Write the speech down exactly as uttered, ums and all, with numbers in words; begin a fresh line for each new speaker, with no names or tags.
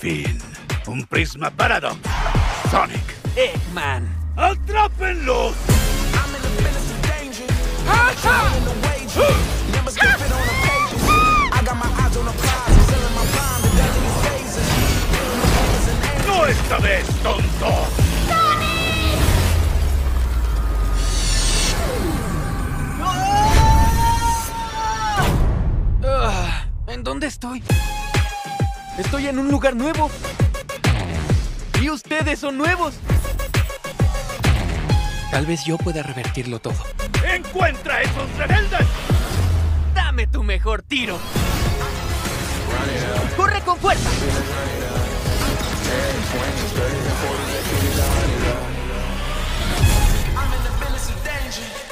fin. Un Prisma Paradox. Sonic.
Eggman.
¡Atrápenlos! ¡No esta vez, tonto!
Ah, ¿en dónde estoy? Estoy en un lugar nuevo. Y ustedes son nuevos. Tal vez yo pueda revertirlo todo.
¡Encuentra a esos rebeldes!
¡Dame tu mejor tiro! ¡Corre con fuerza!
I'm in the business of danger.